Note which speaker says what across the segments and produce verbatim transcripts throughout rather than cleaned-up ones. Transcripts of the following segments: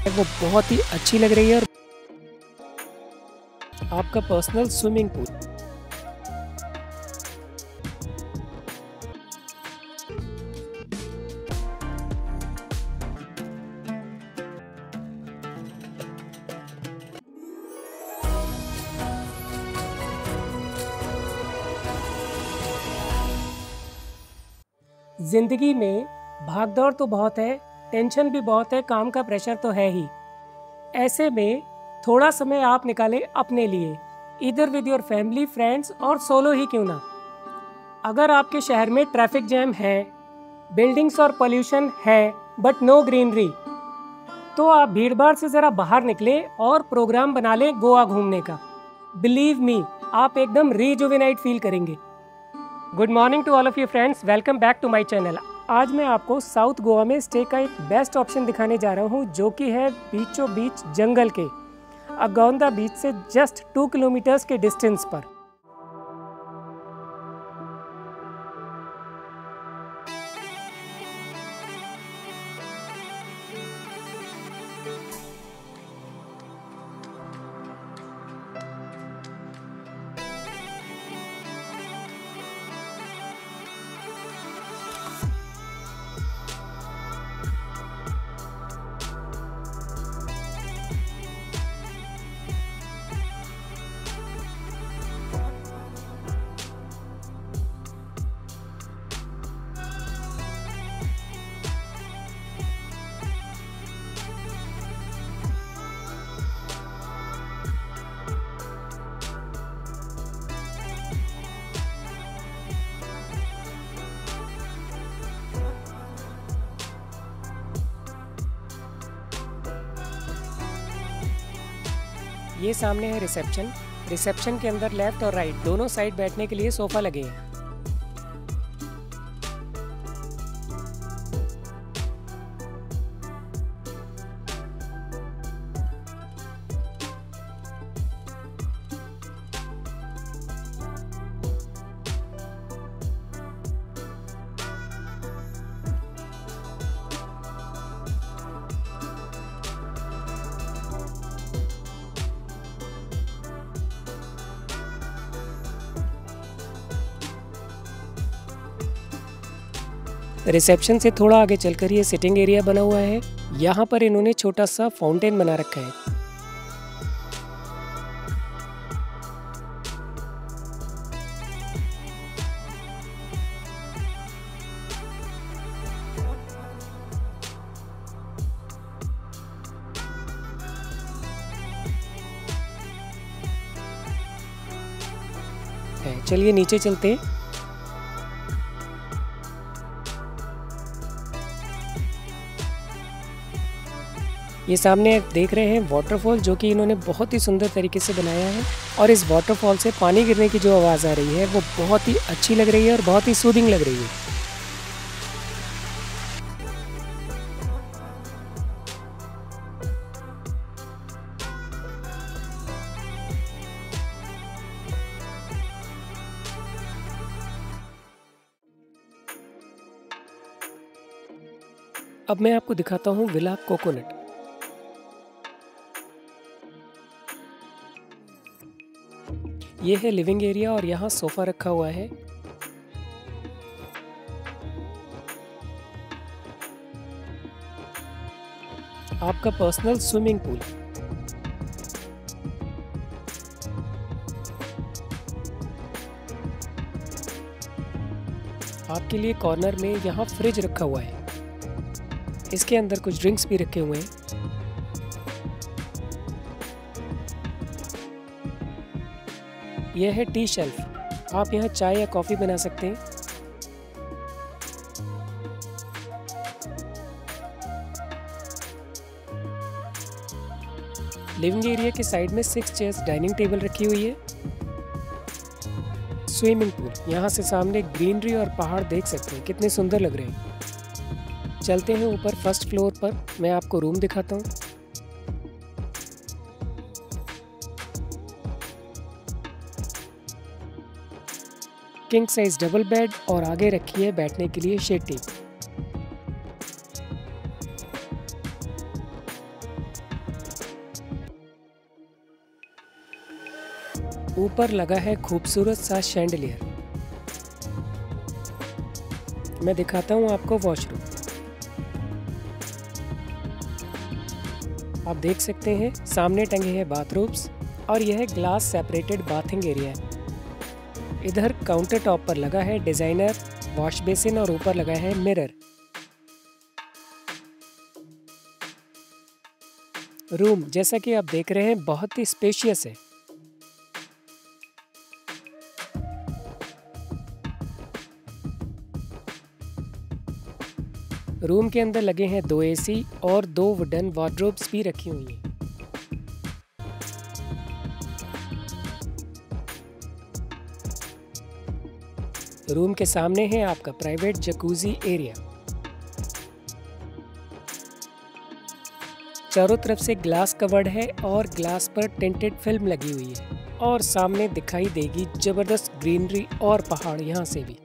Speaker 1: वो बहुत ही अच्छी लग रही है। और आपका पर्सनल स्विमिंग पूल, जिंदगी में भागदौड़ तो बहुत है, टेंशन भी बहुत है, काम का प्रेशर तो है ही। ऐसे में थोड़ा समय आप निकालें अपने लिए, इधर विद योर फैमिली, फ्रेंड्स और सोलो ही क्यों ना। अगर आपके शहर में ट्रैफिक जैम है, बिल्डिंग्स और पोल्यूशन है बट नो ग्रीनरी, तो आप भीड़भाड़ से ज़रा बाहर निकले और प्रोग्राम बना लें गोवा घूमने का। बिलीव मी, आप एकदम रिजुवेनाइट फील करेंगे। Good morning to all of you friends, welcome back to my channel. आज मैं आपको साउथ गोवा में स्टे का एक बेस्ट ऑप्शन दिखाने जा रहा हूँ, जो कि है बीचों बीच जंगल के अगौंदा बीच से जस्ट टू किलोमीटर्स के डिस्टेंस पर। ये सामने है रिसेप्शन। रिसेप्शन के अंदर लेफ्ट और राइट दोनों साइड बैठने के लिए सोफा लगे हैं। रिसेप्शन से थोड़ा आगे चलकर ये सिटिंग एरिया बना हुआ है। यहाँ पर इन्होंने छोटा सा फाउंटेन बना रखा है। चलिए नीचे चलते हैं। ये सामने आप देख रहे हैं वाटरफॉल, जो कि इन्होंने बहुत ही सुंदर तरीके से बनाया है। और इस वाटरफॉल से पानी गिरने की जो आवाज़ आ रही है वो बहुत ही अच्छी लग रही है और बहुत ही सूदिंग लग रही है। अब मैं आपको दिखाता हूँ विला कोकोनट। ये है लिविंग एरिया और यहाँ सोफा रखा हुआ है। आपका पर्सनल स्विमिंग पूल, आपके लिए कॉर्नर में यहाँ फ्रिज रखा हुआ है। इसके अंदर कुछ ड्रिंक्स भी रखे हुए हैं। यह है टी शेल्फ, आप यहाँ चाय या कॉफ़ी बना सकते हैं। लिविंग एरिया के साइड में सिक्स चेयर्स डाइनिंग टेबल रखी हुई है। स्विमिंग पूल, यहाँ से सामने ग्रीनरी और पहाड़ देख सकते हैं, कितने सुंदर लग रहे हैं। चलते हैं ऊपर फर्स्ट फ्लोर पर, मैं आपको रूम दिखाता हूँ। किंग साइज डबल बेड और आगे रखी है बैठने के लिए शेड टेबल। ऊपर लगा है खूबसूरत सा शैंडलियर। मैं दिखाता हूँ आपको वॉशरूम। आप देख सकते हैं सामने टंगे हैं बाथरूम्स और यह ग्लास सेपरेटेड बाथिंग एरिया है। इधर काउंटर टॉप पर लगा है डिजाइनर वॉश बेसिन और ऊपर लगा है मिरर। रूम जैसा कि आप देख रहे हैं बहुत ही स्पेशियस है। रूम के अंदर लगे हैं दो एसी और दो वुडन वार्डरोब्स भी रखी हुई हैं। रूम के सामने है आपका प्राइवेट जकूजी एरिया। चारों तरफ से ग्लास कवर्ड है और ग्लास पर टिंटेड फिल्म लगी हुई है और सामने दिखाई देगी जबरदस्त ग्रीनरी और पहाड़ यहाँ से भी।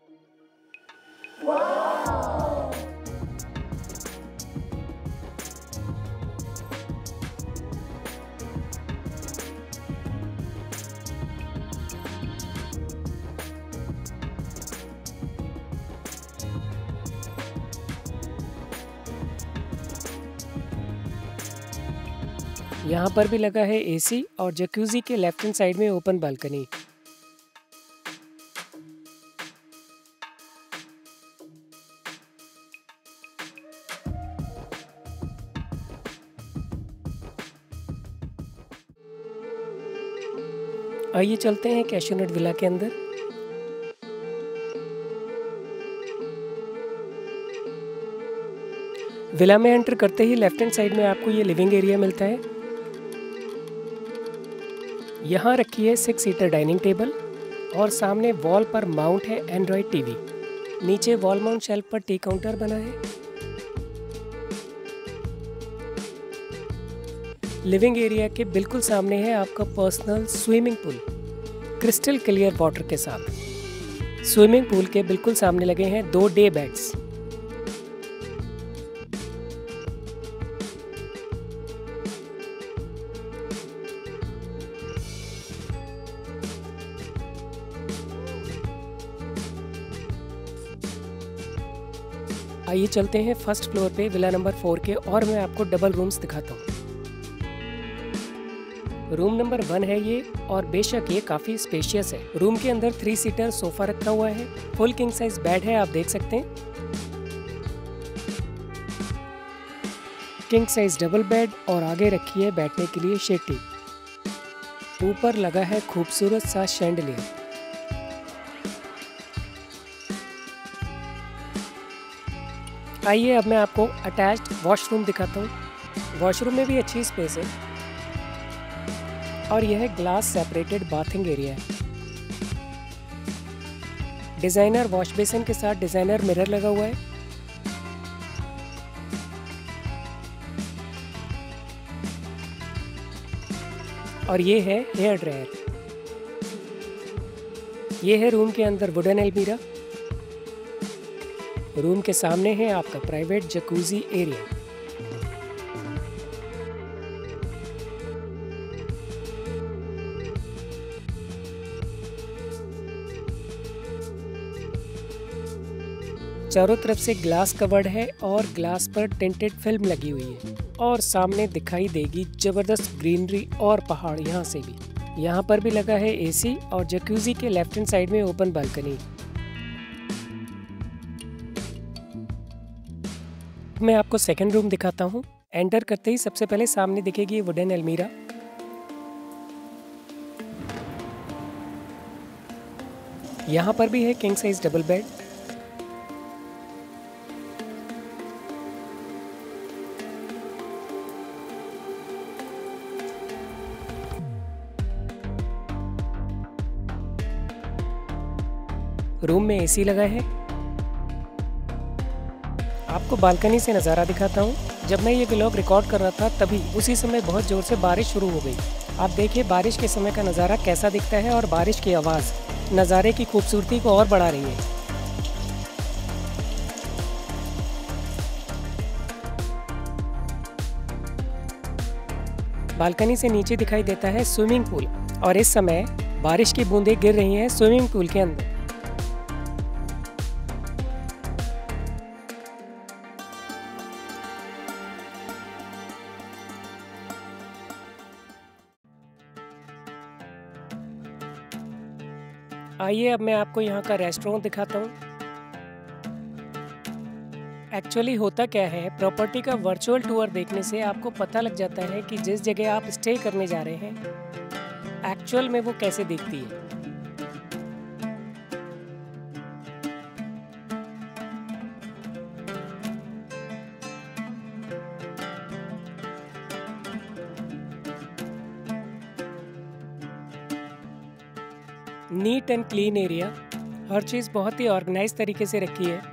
Speaker 1: यहाँ पर भी लगा है एसी और जकूजी के लेफ्ट हैंड साइड में ओपन बालकनी। आइए चलते हैं कैशूनट विला के अंदर। विला में एंटर करते ही लेफ्ट हैंड साइड में आपको ये लिविंग एरिया मिलता है। यहाँ रखी है सिक्स सीटर डाइनिंग टेबल और सामने वॉल पर माउंट है एंड्रॉयड टीवी। नीचे वॉल माउंट शेल्फ पर टी काउंटर बना है। लिविंग एरिया के बिल्कुल सामने है आपका personal swimming pool crystal clear water के साथ। स्विमिंग पूल के बिल्कुल सामने लगे हैं दो डे बेड्स। आइए चलते हैं फर्स्ट फ्लोर पे विला नंबर फोर के और मैं आपको डबल रूम्स दिखाता हूँ। रूम नंबर वन है ये और बेशक ये काफी स्पेशियस है। रूम के अंदर थ्री सीटर सोफा रखा हुआ है। फुल किंग साइज बेड है, आप देख सकते हैं। किंग साइज डबल बेड और आगे रखी है बैठने के लिए शेटी। ऊपर लगा है खूबसूरत सा शैंडलियर। आइए अब मैं आपको अटैच्ड वॉशरूम दिखाता हूँ। वॉशरूम में भी अच्छी स्पेस है और यह ग्लास सेपरेटेड बाथिंग एरिया है। डिजाइनर वॉश बेसिन के साथ डिजाइनर मिरर लगा हुआ है। और ये है हेयर ड्रायर। ये है रूम के अंदर वुडन अलमीरा। रूम के सामने है आपका प्राइवेट जकूजी एरिया। चारों तरफ से ग्लास कवर्ड है और ग्लास पर टिंटेड फिल्म लगी हुई है और सामने दिखाई देगी जबरदस्त ग्रीनरी और पहाड़ यहाँ से भी। यहाँ पर भी लगा है एसी और जकूजी के लेफ्ट हैंड साइड में ओपन बालकनी। मैं आपको सेकंड रूम दिखाता हूँ। एंटर करते ही सबसे पहले सामने दिखेगी वुडन अलमीरा। यहाँ पर भी है king size double bed. Room में एसी लगा है। आपको बालकनी से नज़ारा दिखाता हूँ। जब मैं ये व्लॉग रिकॉर्ड कर रहा था तभी उसी समय बहुत ज़ोर से बारिश शुरू हो गई। आप देखिए बारिश के समय का नज़ारा कैसा दिखता है और बारिश की आवाज़ नज़ारे की खूबसूरती को और बढ़ा रही है। बालकनी से नीचे दिखाई देता है स्विमिंग पूल और इस समय बारिश की बूंदें गिर रही हैं स्विमिंग पूल के अंदर। आइए अब मैं आपको यहाँ का रेस्टोरेंट दिखाता हूँ। एक्चुअली होता क्या है, प्रॉपर्टी का वर्चुअल टूर देखने से आपको पता लग जाता है कि जिस जगह आप स्टे करने जा रहे हैं एक्चुअल में वो कैसे दिखती है। नीट एंड क्लीन एरिया, हर चीज़ बहुत ही ऑर्गेनाइज तरीके से रखी है।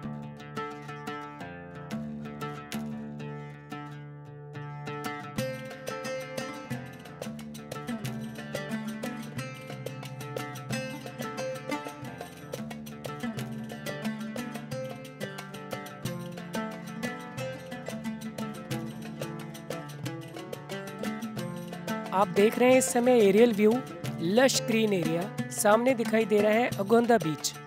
Speaker 1: आप देख रहे हैं इस समय aerial view, lush green area, सामने दिखाई दे रहा है अगोंदा बीच।